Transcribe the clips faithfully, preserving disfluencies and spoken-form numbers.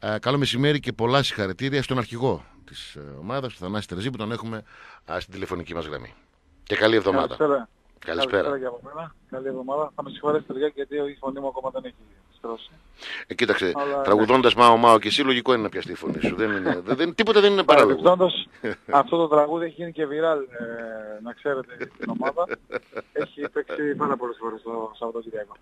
Ε, καλό μεσημέρι και πολλά συγχαρητήρια στον αρχηγό της ε, ομάδας, τον Θανάση Τερζή, που τον έχουμε α, στην τηλεφωνική μας γραμμή. Και καλή εβδομάδα. Καλησπέρα. Καλησπέρα. Καλησπέρα και από μένα. Καλή εβδομάδα. Θα με συγχωρέσετε λιγάκι γιατί η φωνή μου ακόμα δεν έχει στρώσει. Ε, κοίταξε, Αλλά, τραγουδώντας Μάο Μάο και εσύ, λογικό είναι να πιαστεί η φωνή σου. δεν είναι, δεν, δεν, τίποτα δεν είναι παράλογο. Παρεμπιπτόντως, αυτό το τραγούδι έχει γίνει και viral, ε, να ξέρετε, στην ομάδα. Έχει παίξει πάρα πολλές φορές το Σαββατοκύριακο.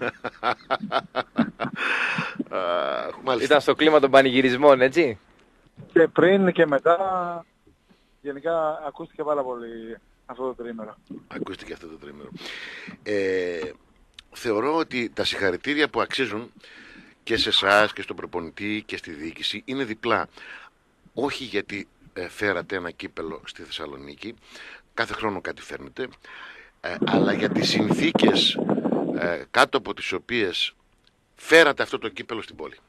Ήταν στο κλίμα των πανηγυρισμών, έτσι. Και πριν και μετά, γενικά ακούστηκε πάρα πολύ αυτό το τρίμερο. Ακούστηκε αυτό το τρίμερο. Ε, θεωρώ ότι τα συγχαρητήρια που αξίζουν και σε εσάς και στον προπονητή και στη διοίκηση είναι διπλά. Όχι γιατί ε, φέρατε ένα κύπελο στη Θεσσαλονίκη, κάθε χρόνο κάτι φέρνετε, ε, αλλά για τις συνθήκες ε, κάτω από τις οποίες φέρατε αυτό το κύπελο στην πόλη.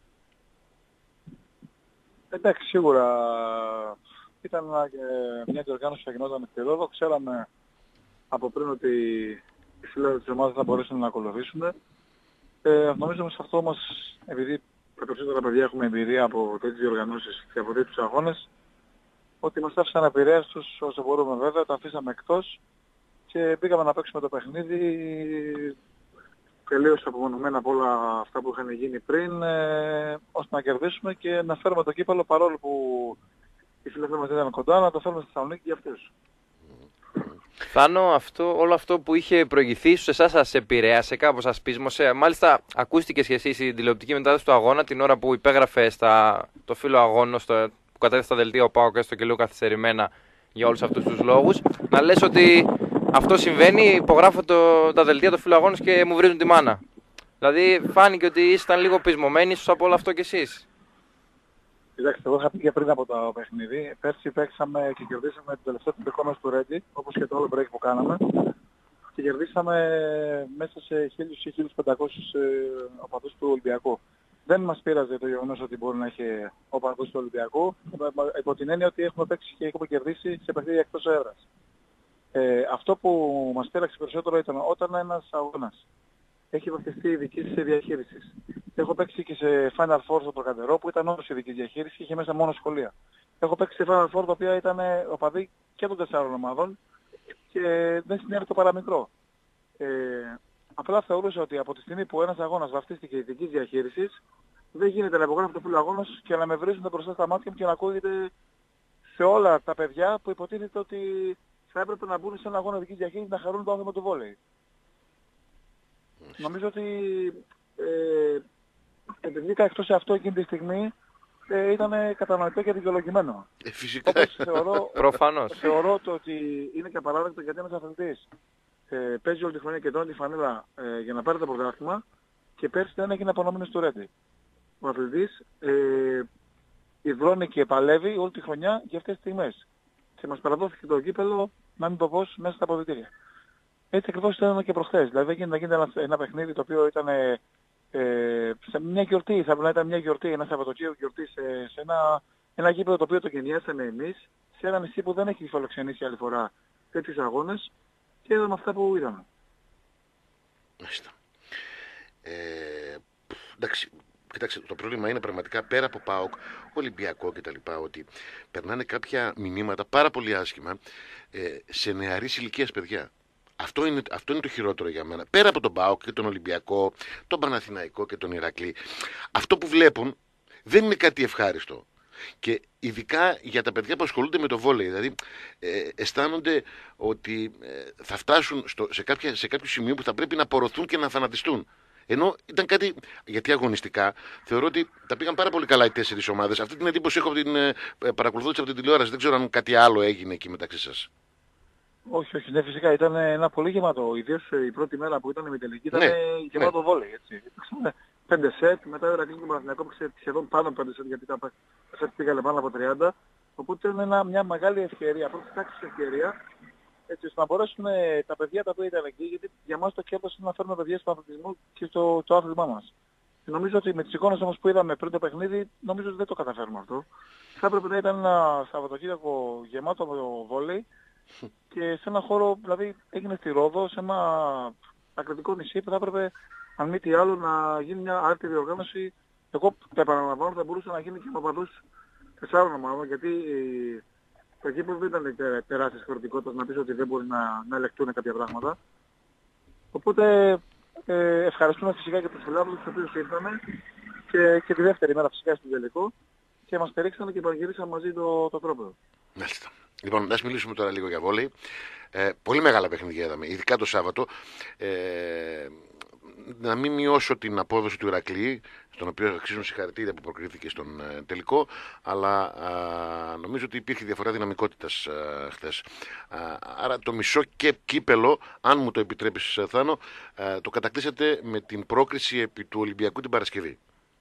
Εντάξει, σίγουρα ήταν ε, μια διοργάνωση που γινόταν στη Ρόδο. Ξέραμε από πριν ότι οι φίλοι της ομάδας θα μπορέσουν να ακολουθήσουν. Ε, νομίζω σε αυτό όμως, επειδή τα περισσότερα παιδιά έχουμε εμπειρία από τέτοιες διοργανώσεις και από τέτοιους αγώνες, ότι μας άφησαν απειραίαστους όσο μπορούμε βέβαια, τα αφήσαμε εκτός και πήγαμε να παίξουμε το παιχνίδι τελείως απομονωμένα από όλα αυτά που είχαν γίνει πριν, ε, ώστε να κερδίσουμε και να φέρουμε το κύπελλο, παρόλο που οι φίλοι μας ήταν κοντά, να το φέρουμε στη Θεσσαλονίκη για αυτούς. Θάνο, αυτό, όλο αυτό που είχε προηγηθεί σε εσάς σας επηρέασε, κάπως σας πείσμωσε. Μάλιστα, ακούστηκε και εσύ στην τηλεοπτική μετάδοση του αγώνα την ώρα που υπέγραφε στα, το φύλλο αγώνος στο, που κατέθεσε στα δελτία ο ΠΑΟΚ έστω και λίγο καθυστερημένα για όλους αυτούς τους λόγους. Να λες ότι αυτό συμβαίνει, υπογράφω το, τα δελτία του φύλλου αγώνος και μου βρίζουν τη μάνα. Δηλαδή, φάνηκε ότι ήσταν λίγο πεισμωμένοι ίσως από όλο αυτό κι εσείς. Κοιτάξτε, εγώ είχα πει και πριν από το παιχνίδι. Πέρσι παίξαμε και κερδίσαμε το τελευταίο τυπικό μας του Ρέντι, όπως και το όλο break που κάναμε. Και κερδίσαμε μέσα σε χίλιους ή χίλιους πεντακόσιους ε, οπαδούς του Ολυμπιακού. Δεν μας πείραζε το γεγονός ότι μπορεί να έχει οπαδούς του Ολυμπιακού, υπό την έννοια ότι έχουμε παίξει και έχουμε κερδίσει σε παιχνίδια εκτός έδρας. Ε, αυτό που μας πείραξε περισσότερο ήταν όταν ένας αγώνας έχει βαθιστεί ειδική διαχείριση. Έχω παίξει και σε Final Four στο Τροκαντερό που ήταν όντως ειδική διαχείριση και είχε μέσα μόνο σχολεία. Έχω παίξει σε Final Four τα οποία ήταν οπαδοί και των τεσσάρων ομάδων και δεν συνέβη το παραμικρό. Ε, απλά θεωρούσα ότι από τη στιγμή που ένας αγώνας βαφτίστηκε ειδικής διαχείρισης, δεν γίνεται να υπογράφει το φύλλο αγώνος και να με βρίζουν μπροστά στα μάτια μου και να ακούγεται σε όλα τα παιδιά που υποτίθεται ότι θα έπρεπε να μπουν σε ένα αγώνα ειδικής διαχείρισης να χαρούν το άθλημα του βόλεϊ. Νομίζω ότι ε, επειδή βγήκα εκτός σε αυτό εκείνη τη στιγμή ε, ήταν κατανοητό και δικαιολογημένο. Ε, φυσικά. Όπως θεωρώ, Προφανώς. θεωρώ το ότι είναι και απαράδεκτο γιατί ένας αθλητής ε, παίζει όλη τη χρονιά και τρώνε τη φανέλα ε, για να πάρει το πρωτάθλημα και πέρσι δεν έγινε απονομήνες του Ρέντι. Ο αθλητής ε, υδρώνει και παλεύει όλη τη χρονιά για αυτές τις στιγμές. Και μας παραδόθηκε το κύπελλο, να μην το πω, μέσα στα αποδυτήρια. Έτσι ακριβώς ήταν και προχθές. Δηλαδή έγινε να γίνει ένα, ένα παιχνίδι το οποίο ήταν ε, ε, σε μια γιορτή, θα πρέπει να ήταν μια γιορτή, ένα Σαββατοκύριακο γιορτή σε, σε ένα, ένα γήπεδο το οποίο το γενιάσαμε εμείς, σε ένα νησί που δεν έχει φιλοξενήσει άλλη φορά τέτοιους αγώνες και είδαμε αυτά που είδαμε. Μάλιστα. Ε, εντάξει, κοιτάξτε, το πρόβλημα είναι πραγματικά πέρα από ΠΑΟΚ, Ολυμπιακό κτλ. Ότι περνάνε κάποια μηνύματα πάρα πολύ άσχημα ε, σε νεαρής ηλικίας παιδιά. Αυτό είναι, αυτό είναι το χειρότερο για μένα. Πέρα από τον ΠΑΟΚ και τον Ολυμπιακό, τον Παναθηναϊκό και τον Ηρακλή, αυτό που βλέπουν δεν είναι κάτι ευχάριστο. Και ειδικά για τα παιδιά που ασχολούνται με το βόλεϊ, δηλαδή ε, αισθάνονται ότι ε, θα φτάσουν στο, σε, κάποια, σε κάποιο σημείο που θα πρέπει να απορροθούν και να θανατιστούν. Ενώ ήταν κάτι, γιατί αγωνιστικά θεωρώ ότι τα πήγαν πάρα πολύ καλά οι τέσσερις ομάδες. Αυτή την εντύπωση έχω από την ε, παρακολουθώντας από την τηλεόραση. Δεν ξέρω αν κάτι άλλο έγινε εκεί μεταξύ σας. Όχι, όχι, ναι, φυσικά ήταν ένα πολύ γεμάτο. Ιδίως η πρώτη μέρα που ήταν με τελική ήταν ναι, γεμάτο ναι. βόλεϊ. Έτσι. Πέντε σετ, μετά ο Ηρακλή και ο Παναθηναϊκός έπαιξε σχεδόν πάνω από πέντε σετ γιατί τα σετ πήγανε πάνω από τριάντα. Οπότε ήταν ένα, μια μεγάλη ευκαιρία, πρώτη τάξη ευκαιρία, έτσι ώστε να μπορέσουν τα παιδιά τα οποία ήταν εκεί, γιατί για μας το κέρδος είναι να φέρουμε παιδιά στον αθλητισμό και στο το άθλημά μας. Και νομίζω ότι με τις εικόνες όμως που είδαμε πριν το παιχνίδι, νομίζω ότι δεν το καταφέρουμε αυτό. Θα έπρεπε να ήταν ένα Σαββατοκύριακο γεμάτο βόλεϊ και σε ένα χώρο, δηλαδή έγινε στη Ρόδο, σε ένα ακριτικό νησί που θα έπρεπε, αν μη τι άλλο, να γίνει μια άρτη διοργάνωση Εγώ τα επαναλαμβάνω, θα μπορούσε να γίνει και με οπαδούς τεσσάρων ομάδων, γιατί το γήπεδο δεν ήταν τεράστιας χωρητικότητας να πεις ότι δεν μπορεί να, να ελεκτούν κάποια πράγματα. Οπότε ε, ευχαριστούμε φυσικά και τους φιλάθλους τους οποίους ήρθαμε και, και τη δεύτερη μέρα φυσικά στο τελικό και μας στηρίξανε και πανηγυρίσαμε μαζί το, το τρόπαιο. Μάλιστα. Λοιπόν, ας μιλήσουμε τώρα λίγο για βόλεϊ. Ε, πολύ μεγάλα παιχνίδια είδαμε, ειδικά το Σάββατο. Ε, να μην μειώσω την απόδοση του Ηρακλή, στον οποίο αξίζουν συγχαρητήρια που προκρίθηκε στον ε, τελικό, αλλά α, νομίζω ότι υπήρχε διαφορά δυναμικότητας α, χθες. Α, άρα το μισό και κύπελο, αν μου το επιτρέπεις Θάνο, α, το κατακτήσατε με την πρόκριση επί του Ολυμπιακού την Παρασκευή.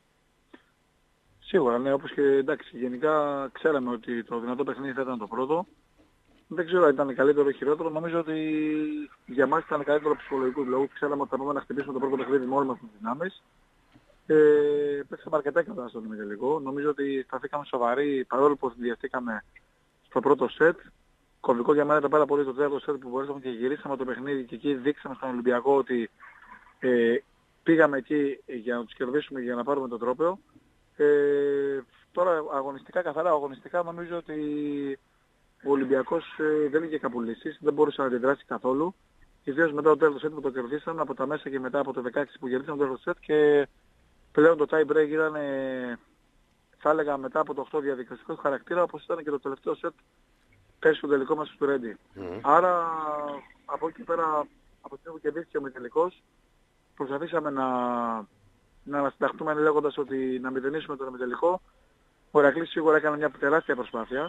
Σίγουρα, ναι, όπως και εντάξει, γενικά ξέραμε ότι το δυνατό παιχνίδι θα ήταν το πρώτο. Δεν ξέρω αν ήταν καλύτερο ή χειρότερο. Νομίζω ότι για μας ήταν καλύτερο ψυχολογικού λόγου. Ξέραμε ότι θα πάμε να χτυπήσουμε το πρώτο παιχνίδι με όλες μας τις δυνάμεις. Ε, παίξαμε αρκετά καλά στον ημιτελικό. Νομίζω ότι σταθήκαμε σοβαροί παρόλο που συνδυαστήκαμε στο πρώτο σετ. Κομβικό για μένα ήταν πάρα πολύ το τέταρτο σετ που μπορέσαμε και γυρίσαμε το παιχνίδι και εκεί δείξαμε στον Ολυμπιακό ότι ε, πήγαμε εκεί για να τους κερδίσουμε και για να πάρουμε το τρόπαιο. Ε, τώρα αγωνιστικά, καθαρά αγωνιστικά νομίζω ότι ο Ολυμπιακός ε, δεν είχε καπουλήσεις, δεν μπορούσε να αντιδράσει καθόλου. Ιδίως μετά το τέλος σετ που το κερδίσαν, από τα μέσα και μετά από το δεκαέξι που κερδίσαν το τέλος σετ και πλέον το tie break ήταν, ε, θα έλεγα μετά από το οκτώ διαδικαστικό χαρακτήρα, όπως ήταν και το τελευταίο σετ πέρσι στο τελικό μας του Ρέντι. Mm. Άρα από εκεί πέρα, από την που κερδίστηκε ο μητελικός, προσπαθήσαμε να, να ανασυνταχτούμε λέγοντας ότι να μηδενίσουμε τον μητελικό. Ο Ηρακλής σίγουρα έκανε μια τεράστια προσπάθεια.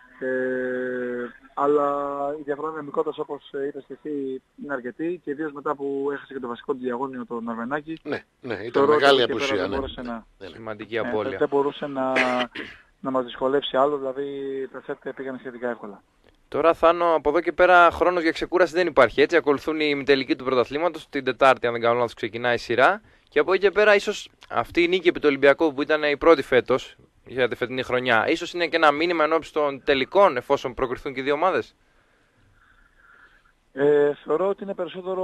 Ε, αλλά η διαφορά δυναμικότητας όπως είπες και εσύ είναι αρκετή και ιδίως μετά που έχασε και το βασικό του διαγώνιο τον Αρβενάκη. Ναι, ναι, ήταν μεγάλη απουσία. Ναι. Να, σημαντική απώλεια. Ε, δεν μπορούσε να, να μας δυσκολεύσει άλλο, δηλαδή τα σετ πήγανε σχετικά εύκολα. Τώρα Θάνο, από εδώ και πέρα χρόνος για ξεκούραση δεν υπάρχει, έτσι. Ακολουθούν οι ημιτελικοί του πρωταθλήματος, την Τετάρτη αν δεν κάνω λάθος ξεκινάει η σειρά. Και από εκεί και πέρα ίσως αυτή η νίκη επί του Ολυμπιακού που ήταν η πρώτη φέτος για τη φετινή χρονιά, ίσως είναι και ένα μήνυμα ενώπιση των τελικών εφόσον προκριθούν και οι δύο ομάδες. Ε, θεωρώ ότι είναι περισσότερο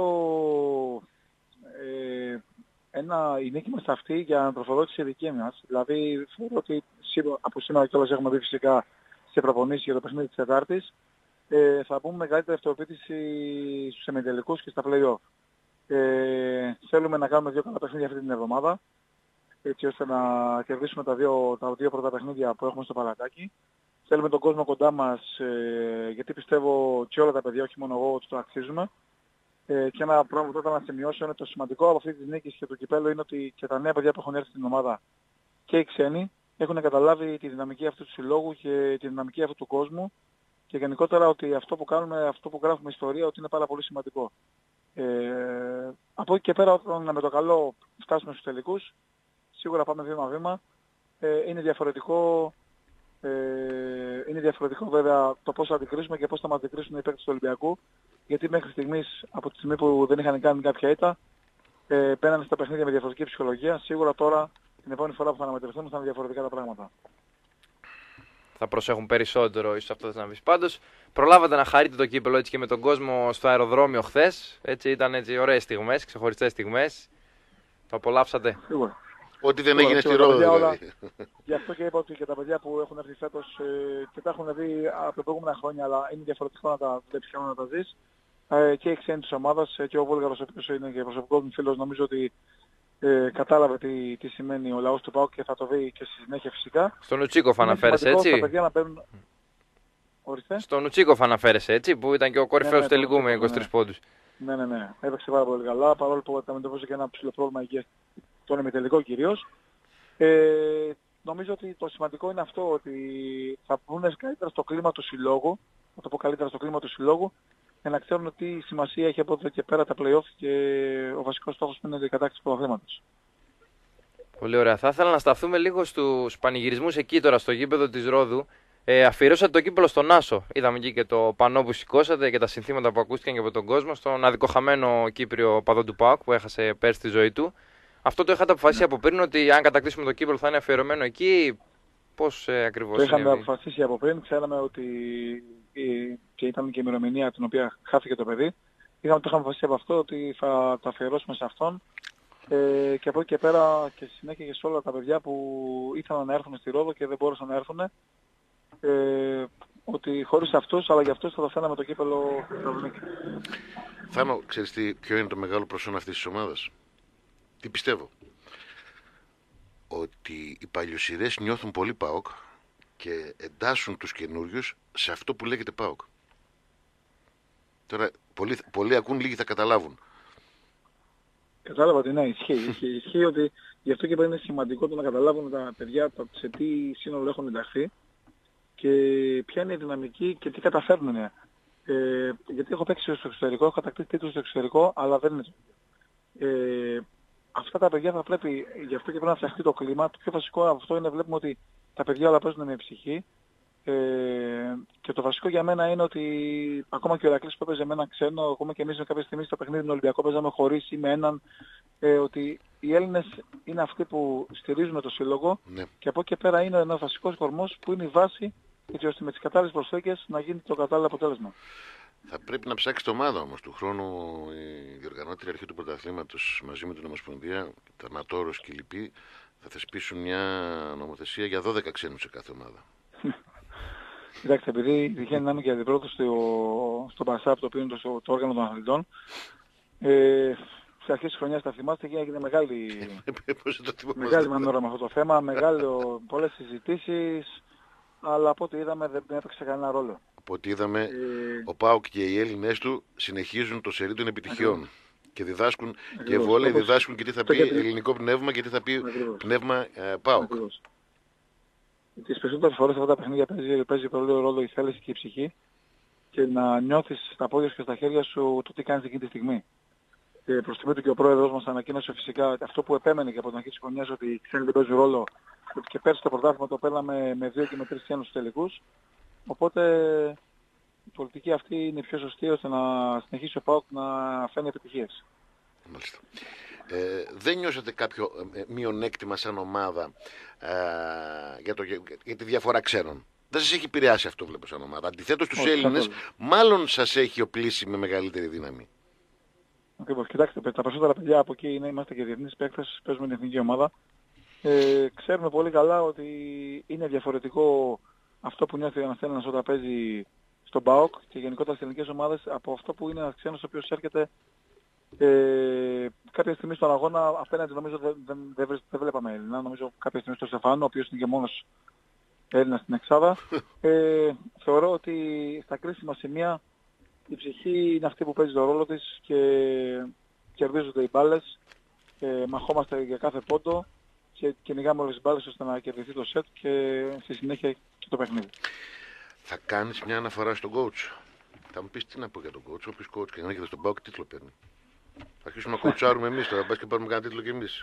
ε, ένα, η νίκη μας αυτή για ανατροφοδότηση δική μας. Δηλαδή θεωρώ ότι σίγουρα, από σήμερα κιόλας έχουμε δει φυσικά σε προπονήσεις για το παιχνίδι της Τετάρτης, ε, θα πούμε μεγαλύτερη αυτοεπίτηση στους εμιτελικούς και στα play-off. Ε, θέλουμε να κάνουμε δύο καλά παιχνίδια αυτή την εβδομάδα, έτσι ώστε να κερδίσουμε τα δύο, τα δύο πρώτα παιχνίδια που έχουμε στο Παλατάκι. Θέλουμε τον κόσμο κοντά μας, ε, γιατί πιστεύω και όλα τα παιδιά, όχι μόνο εγώ, ότι το αξίζουμε. Ε, και ένα πράγμα που θα να σημειώσω είναι το σημαντικό από αυτή τη νίκη και το κυπέλλο είναι ότι και τα νέα παιδιά που έχουν έρθει στην ομάδα και οι ξένοι έχουν καταλάβει τη δυναμική αυτού του συλλόγου και τη δυναμική αυτού του κόσμου και γενικότερα ότι αυτό που κάνουμε, αυτό που γράφουμε ιστορία, ότι είναι πάρα πολύ σημαντικό. Ε, από εκεί και πέρα όταν με το καλό φτάσουμε στους τελικούς, σίγουρα πάμε βήμα-βήμα. Ε, είναι διαφορετικό, ε, είναι διαφορετικό βέβαια το πώς θα αντικρίσουμε και πώς θα μας αντικρίσουν οι παίκτες του Ολυμπιακού. Γιατί μέχρι στιγμής, από τη στιγμή που δεν είχαν κάνει κάποια ήττα, ε, πέρανε στα παιχνίδια με διαφορετική ψυχολογία. Σίγουρα τώρα, την επόμενη φορά που θα αναμετρηθούν, θα είναι διαφορετικά τα πράγματα. Θα προσέχουν περισσότερο, ίσως αυτό θα να πεις. Πάντως, προλάβατε να χαρείτε το κύπελλο έτσι και με τον κόσμο στο αεροδρόμιο χθες. Έτσι, ήταν έτσι ωραίες στιγμές, ξεχωριστές στιγμές. Το απολαύσατε. Σίγουρα. Ό,τι δεν έγινε στη Ρόδο δηλαδή. Γι' αυτό και είπα ότι και τα παιδιά που έχουν έρθει φέτος ε, και τα έχουν δει από τα προηγούμενα χρόνια, αλλά είναι διαφορετικό να τα βλέπεις και να τα ζεις. Ε, και οι ξένοι της ομάδας ε, και ο Βούλγαρος, ο οποίος είναι και προσωπικός μου φίλος, νομίζω ότι ε, κατάλαβε τι, τι σημαίνει ο λαός του ΠΑΟΚ και θα το δει και στη συνέχεια φυσικά. Στον Ουτσίκοφ αναφέρεσαι έτσι. Τα παιδιά να παίρνουν... Στον Ουτσίκοφ αναφέρεσαι έτσι, που ήταν και ο κορυφαίος ναι, ναι, του τελικού με είκοσι τρεις ναι. πόντους. Ναι, ναι, ναι. Έπαιξε πάρα πολύ καλά, παρόλο που αντιμετωπίζει και ένα ψηλό πρόβλημα υγείας, τον ημιτελικό κυρίως. Ε, νομίζω ότι το σημαντικό είναι αυτό, ότι θα βγουν καλύτερα στο κλίμα του συλλόγου, θα το πω καλύτερα στο κλίμα του συλλόγου, για να ξέρουν τι σημασία έχει από εδώ και πέρα τα play-off και ο βασικός στόχος είναι η κατάκτηση του πρωταθλήματος. Πολύ ωραία. Θα ήθελα να σταθούμε λίγο στους πανηγυρισμούς εκεί τώρα στο γήπεδο της Ρόδου. Ε, αφιερώσατε το κύπελλο στον Άσο. Είδαμε εκεί και το πανό που σηκώσατε και τα συνθήματα που ακούστηκαν και από τον κόσμο. Στον αδικοχαμένο Κύπριο παδό του ΠΑΟΚ που έχασε πέρσι τη ζωή του. Αυτό το είχατε αποφασίσει από πριν, ότι αν κατακτήσουμε το κύπελλο θα είναι αφιερωμένο εκεί. Πώς ε, ακριβώς το είναι? είχαμε αποφασίσει από πριν. Ξέραμε ότι και ήταν και η ημερομηνία την οποία χάθηκε το παιδί. Είχαμε, το είχαμε αποφασίσει από αυτό ότι θα το αφιερώσουμε σε αυτόν. Ε, και από εκεί και πέρα και στη συνέχεια και σε όλα τα παιδιά που ήθελαν να έρθουν στη Ρόδο και δεν μπόρεσαν να έρθουν, ε, ότι χωρίς αυτούς, αλλά για αυτούς θα το φαίναμε το κύπελλο Θεσσαλονίκη. Θάνο, ξέρεις τι, ποιο είναι το μεγάλο προσόν αυτής της ομάδας? Τι πιστεύω? Ότι οι παλιοσιρές νιώθουν πολύ ΠΑΟΚ και εντάσσουν τους καινούριους σε αυτό που λέγεται ΠΑΟΚ. Τώρα, πολλοί, πολλοί ακούν, λίγοι θα καταλάβουν. Κατάλαβα ότι ναι, ισχύει. ισχύει. Ισχύει ότι γι' αυτό και πρέπει είναι σημαντικό το να καταλάβουν τα παιδιά σε τι σύνολο έχουν ενταχθεί και ποια είναι η δυναμική και τι καταφέρνουν. Ε, γιατί έχω παίξει στο εξωτερικό, έχω κατακτήσει τίτλους στο εξωτερικό, αλλά δεν είναι το ίδιο. Ε, αυτά τα παιδιά θα πρέπει, γι' αυτό και πρέπει να φτιαχτεί το κλίμα. Το πιο βασικό αυτό είναι, βλέπουμε ότι τα παιδιά όλα παίζουν με ψυχή. Ε, και το βασικό για μένα είναι ότι ακόμα και ο Ηρακλής που έπαιζε με έναν ξένο, ακόμα και εμείς κάποια στιγμή στο παιχνίδι του Ολυμπιακού παίζαμε χωρίς ή με έναν, ε, ότι οι Έλληνες είναι αυτοί που στηρίζουν το σύλλογο, Ναι. και από εκεί και πέρα είναι ένας βασικός κορμός που είναι η βάση έτσι ώστε με τις κατάλληλες προσθήκες να γίνει το κατάλληλο αποτέλεσμα. Θα πρέπει να ψάξει το ομάδα όμως του χρόνου. Η διοργανώτρια αρχή του πρωταθλήματος μαζί με την Ομοσπονδία, τα Νατόρος και οι λοιποί, θα θεσπίσουν μια νομοθεσία για δώδεκα ξένους σε κάθε ομάδα. Κοιτάξτε, επειδή τυχαίνει να είμαι και αντιπρόεδρος στο, στο ΠΑΣΑΠ, το οποίο είναι το, το όργανο των αθλητών, ε, στις αρχές της χρονιάς, τα θυμάστε, έγινε μεγάλη, μεγάλη μανούρα με αυτό το θέμα, μεγάλο, πολλές συζητήσεις, αλλά από ό,τι είδαμε δεν έπαιξε κανένα ρόλο. Από ό,τι είδαμε, ε, ο ΠΑΟΚ και οι Έλληνες του συνεχίζουν το σερί των επιτυχιών. Ακριβώς. Και διδάσκουν Ακριβώς. και βόλεϊ, διδάσκουν και τι θα πει γιατί... ελληνικό πνεύμα και τι θα πει Ακριβώς. πνεύμα ε, ΠΑΟΚ. Τις περισσότερες φορές αυτά τα παιχνίδια παίζει, παίζει πολύ ρόλο η θέληση και η ψυχή και να νιώθεις στα πόδια σου και στα χέρια σου το τι κάνεις εκείνη τη στιγμή. Και προς τιμή του και ο πρόεδρος μας ανακοίνωσε φυσικά αυτό που επέμενε και από την αρχή της χρονιάς, ότι οι ξένοι δεν παίζουν ρόλο, ότι και πέρσι το πρωτάθλημα το παίρναμε με δύο και με τρεις ξένους τελικούς. Οπότε η πολιτική αυτή είναι πιο σωστή ώστε να συνεχίσει ο ΠΑΟΚ να φαίνει επιτυχίες. Μάλιστα. Ε, δεν νιώσατε κάποιο ε, μειονέκτημα σαν ομάδα ε, για, το, για τη διαφορά ξένων? Δεν σας έχει επηρεάσει αυτό, βλέπω, σαν ομάδα? Αντιθέτως στους Έλληνες, μάλλον σας έχει οπλίσει με μεγαλύτερη δύναμη. Ακριβώς. Κοιτάξτε, τα περισσότερα παιδιά από εκεί είναι, είμαστε και διεθνείς παίκτες, παίζουμε την εθνική ομάδα. Ε, ξέρουμε πολύ καλά ότι είναι διαφορετικό αυτό που νιώθει ένας Έλληνας όταν παίζει στον ΠΑΟΚ και γενικότερα στις ελληνικές ομάδες από αυτό που είναι ένας ξένος ο οποίος έρχεται ε, κάποια στιγμή στον αγώνα απέναντι. Νομίζω δεν, δεν, δεν, δεν βλέπαμε Έλληνα. Νομίζω κάποια στιγμή στον Στεφάνο, ο οποίος είναι και μόνος Έλληνας στην εξάδα. Ε, θεωρώ ότι στα κρίσιμα σημεία η ψυχή είναι αυτή που παίζει το ρόλο της και κερδίζονται οι μπάλες. Ε, μαχόμαστε για κάθε πόντο και κυνηγάμε όλες τις μπάλες ώστε να κερδιθεί το σετ και στη συνέχεια και το παιχνίδι. Θα κάνεις μια αναφορά στον coach? Θα μου πεις τι να πω για τον coach? Όποιος coach και να έρχεται στον ΠΑΟΚ τίτλο παίρνει. Θα αρχίσουμε να κοουτσάρουμε εμείς τώρα, πας και πάρουμε κανένα τίτλο κι εμείς.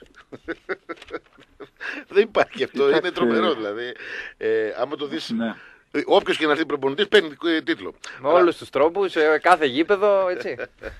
Δεν υπάρχει αυτό, είναι τρομερό δηλαδή. Ε, άμα το δεις, ναι. Όποιος και να έρθει προπονητής παίρνει τίτλο. Με Αλλά... όλους τους τρόπους, σε κάθε γήπεδο, έτσι.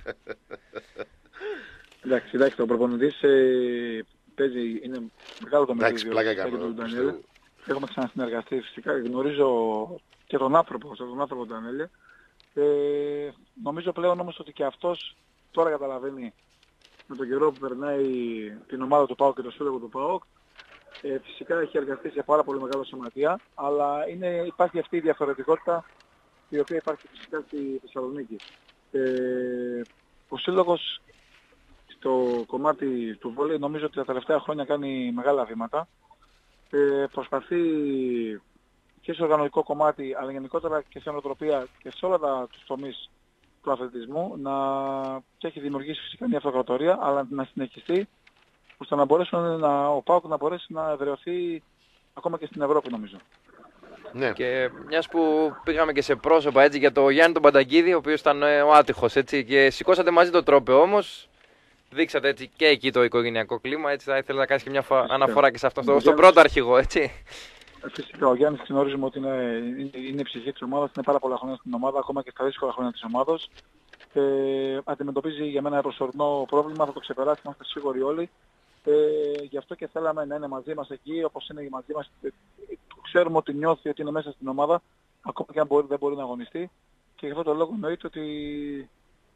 Εντάξει, εντάξει, ο προπονητής ε, παίζει, είναι μεγάλο το μερίδιο. Εντάξει, πλάκα κάνω. Έχουμε ξανασυνεργαστεί φυσικά, γνωρίζω και τον άνθρωπο, τον άνθρωπο του Ντανέλη. Ε, νομίζω πλέον όμως ότι και αυτός τώρα καταλαβαίνει με τον καιρό που περνάει την ομάδα του ΠΑΟΚ και το σύλλογο του ΠΑΟΚ. Ε, φυσικά έχει εργαστεί σε πάρα πολύ μεγάλο σωματεία, αλλά είναι, υπάρχει αυτή η διαφορετικότητα η οποία υπάρχει φυσικά στη Θεσσαλονίκη. Ε, ο σύλλογος στο κομμάτι του βόλεϊ νομίζω ότι τα τελευταία χρόνια κάνει μεγάλα βήματα. Ε, προσπαθεί και σε οργανωτικό κομμάτι, αλλά γενικότερα και σε νοοτροπία και σε όλα τα τους τομείς του αθλητισμού, να... και έχει δημιουργήσει φυσικά μια αυτοκρατορία, αλλά να συνεχιστεί ώστε να μπορέσουν να... ο ΠΑΟΚ να μπορέσει να εδραιωθεί ακόμα και στην Ευρώπη, νομίζω. Ναι. Και μιας που πήγαμε και σε πρόσωπα έτσι, για το Γιάννη τον Πανταγκίδη, ο οποίος ήταν ο άτυχος, έτσι, και σηκώσατε μαζί το τρόπαιο όμως. Δείξατε έτσι και εκεί το οικογενειακό κλίμα, έτσι θα ήθελα να κάνεις και μια φα... αναφορά και σε αυτό, στο, στον πρώτο αρχηγό, έτσι. Φυσικά, ο Γιάννης γνωρίζουμε ότι είναι, είναι, είναι η ψυχή της ομάδας, είναι πάρα πολλά χρόνια στην ομάδα, ακόμα και στα δύσκολα χρόνια της ομάδας. Ε, αντιμετωπίζει για μένα ένα προσωρινό πρόβλημα, θα το ξεπεράσει, είμαστε σίγουροι όλοι. Ε, γι' αυτό και θέλαμε να είναι μαζί μας εκεί, όπως είναι μαζί μας. Ε, ξέρουμε ότι νιώθει ότι είναι μέσα στην ομάδα, ακόμα και αν μπορεί, δεν μπορεί να αγωνιστεί. Και γι' αυτό το λόγο εννοείται ότι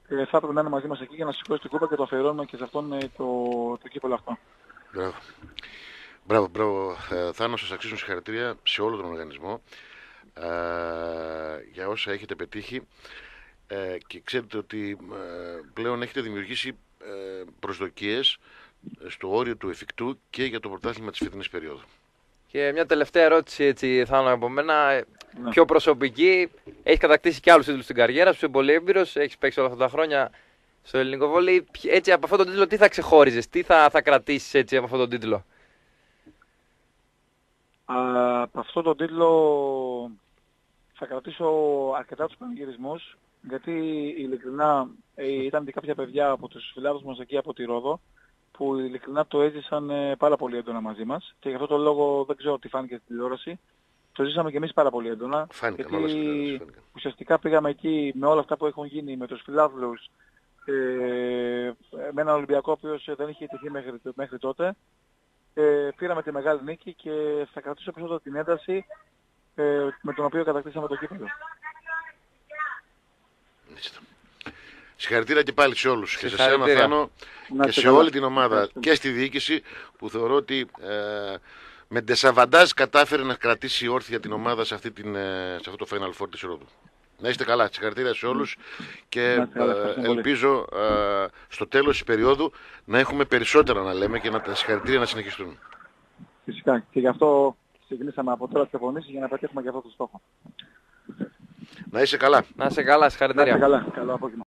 ε, θα έπρεπε να είναι μαζί μας εκεί για να σηκώσει την κούπα και το αφιερώνουμε και σε αυτόν ε, το, το κύπελλο αυτό. Μπράβο. Μπράβο, μπράβο. Ε, Θάνο, σας αξίζουν συγχαρητήρια σε όλο τον οργανισμό ε, για όσα έχετε πετύχει ε, και ξέρετε ότι ε, πλέον έχετε δημιουργήσει ε, προσδοκίες στο όριο του εφικτού και για το πρωτάθλημα της φετινής περίοδου. Και μια τελευταία ερώτηση, έτσι, Θάνο, από μένα, Ναι. πιο προσωπική. Έχεις κατακτήσει και άλλους τίτλους στην καριέρα σου, είσαι πολύ έμπειρος, έχεις παίξει όλα αυτά τα χρόνια στο ελληνικό βόλεϊ. Έτσι, από αυτόν τον τίτλο τι θα ξεχώριζες, τι θα, θα κρατήσεις έτσι, από αυτόν τον τίτλο? Α, από αυτό τον τίτλο θα κρατήσω αρκετά τους πανηγυρισμούς, γιατί ειλικρινά ε, ήταν και κάποια παιδιά από τους φιλάδους μας εκεί από τη Ρόδο που ειλικρινά το έζησαν ε, πάρα πολύ έντονα μαζί μας και γι' αυτό το λόγο δεν ξέρω τι φάνηκε στην τηλεόραση. Το ζήσαμε και εμείς πάρα πολύ έντονα, Φάνηκαν γιατί όλες τις τηλεόρασεις, φάνηκαν. ουσιαστικά πήγαμε εκεί με όλα αυτά που έχουν γίνει με τους φιλάδους, ε, με έναν Ολυμπιακό ο οποίος δεν είχε τυχεί μέχρι, μέχρι τότε. Ε, πήραμε τη μεγάλη νίκη και θα κρατήσω περισσότερο την ένταση ε, με τον οποίο κατακτήσαμε το κύπελλο. Συγχαρητήρια και πάλι σε όλους. Και σε σένα, Συγχαρητήρια. Θάνο, Να και είστε σε καλά. όλη την ομάδα Ευχαριστώ. και στη διοίκηση που θεωρώ ότι ε, με ντεσαβαντάζ κατάφερε να κρατήσει όρθια την ομάδα σε, αυτή την, ε, σε αυτό το Final Four της Ρόδου. Να είστε καλά. Συγχαρητήρια σε όλους και Να είστε καλά. ε, Ευχαριστώ πολύ. ελπίζω ε, στο τέλος της περίοδου να έχουμε περισσότερα να λέμε και να τα συγχαρητήρια να συνεχιστούν. Φυσικά. Και γι' αυτό ξεκινήσαμε από τώρα τις επονήσεις για να πετύχουμε και αυτό το στόχο. Να είσαι καλά. Να είσαι καλά, Να συγχαρητήρια. είστε καλά. Καλό απόγευμα.